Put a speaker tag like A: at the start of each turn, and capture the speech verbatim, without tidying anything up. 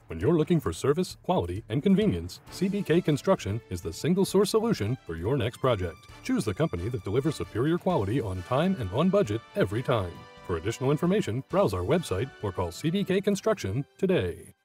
A: When you're looking for service, quality, and convenience, C B K Construction is the single-source solution for your next project. Choose the company that delivers superior quality on time and on budget every time. For additional information, browse our website or call C B K Construction today.